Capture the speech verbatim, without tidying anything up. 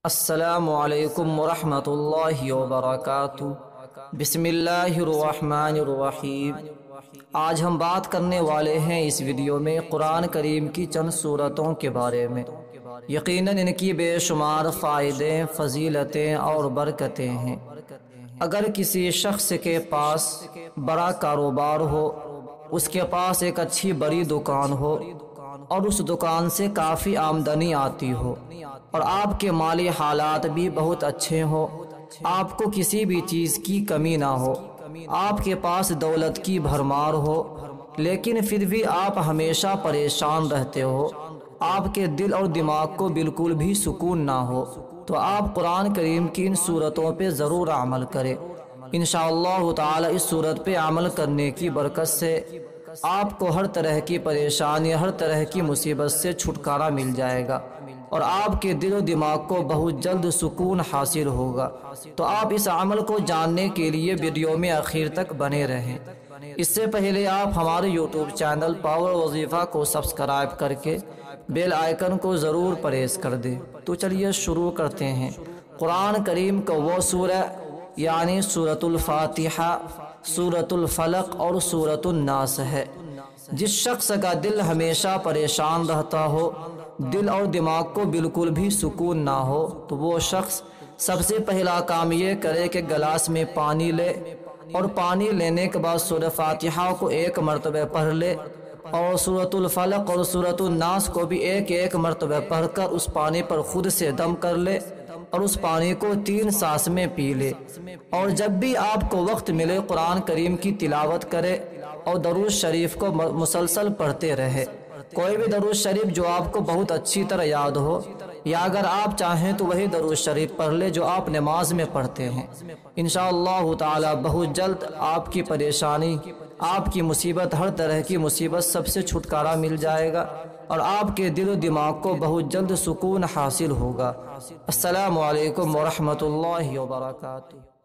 السلام علیکم ورحمۃ اللہ وبرکاتہ۔ بسم اللہ الرحمن الرحیم۔ آج ہم بات کرنے والے ہیں اس ویڈیو میں قرآن کریم کی چند سورتوں کے بارے میں۔ یقیناً ان کی بے شمار فائدے، فضیلتیں اور برکتیں ہیں۔ اگر کسی شخص کے پاس بڑا کاروبار ہو، اس کے پاس ایک اچھی بڑی دکان ہو اور اس دکان سے کافی آمدنی آتی ہو اور آپ کے مالی حالات بھی بہت اچھے ہوں، آپ کو کسی بھی چیز کی کمی نہ ہو، آپ کے پاس دولت کی بھرمار ہو، لیکن پھر بھی آپ ہمیشہ پریشان رہتے ہو، آپ کے دل اور دماغ کو بالکل بھی سکون نہ ہو، تو آپ قرآن کریم کی ان صورتوں پہ ضرور عمل کریں۔ انشاءاللہ تعالی اس صورت پہ عمل کرنے کی برکت سے آپ کو ہر طرح کی پریشانی، ہر طرح کی مصیبت سے چھٹکارا مل جائے گا اور آپ کے دل و دماغ کو بہت جلد سکون حاصل ہوگا۔ تو آپ اس عمل کو جاننے کے لیے ویڈیو میں آخر تک بنے رہیں۔ اس سے پہلے آپ ہمارے یوٹیوب چینل پاور وظیفہ کو سبسکرائب کر کے بیل آئیکن کو ضرور پریس کر دیں۔ تو چلیے شروع کرتے ہیں۔ قرآن کریم کا وہ سورہ یعنی سورۃ الفاتحہ، سورۃ الفلق اور سورۃ الناس ہے۔ جس شخص کا دل ہمیشہ پریشان رہتا ہو، دل اور دماغ کو بالکل بھی سکون نہ ہو، تو وہ شخص سب سے پہلا کام یہ کرے کہ گلاس میں پانی لے اور پانی لینے کے بعد سورہ فاتحہ کو ایک مرتبہ پڑھ لے اور سورۃ الفلق اور سورۃ الناس کو بھی ایک ایک مرتبہ پڑھ کر اس پانی پر خود سے دم کر لے اور اس پانی کو تین سانس میں پی لے، اور جب بھی آپ کو وقت ملے قرآن کریم کی تلاوت کرے اور درود شریف کو مسلسل پڑھتے رہے۔ کوئی بھی درود شریف جو آپ کو بہت اچھی طرح یاد ہو، یا اگر آپ چاہیں تو وہی درود شریف پڑھ لے جو آپ نماز میں پڑھتے ہیں۔ انشاءاللہ تعالی بہت جلد آپ کی پریشانی، آپ کی مصیبت، ہر طرح کی مصیبت سب سے چھٹکارا مل جائے گا اور آپ کے دل و دماغ کو بہت جلد سکون حاصل ہوگا۔ السلام علیکم ورحمۃ اللہ وبرکاتہ۔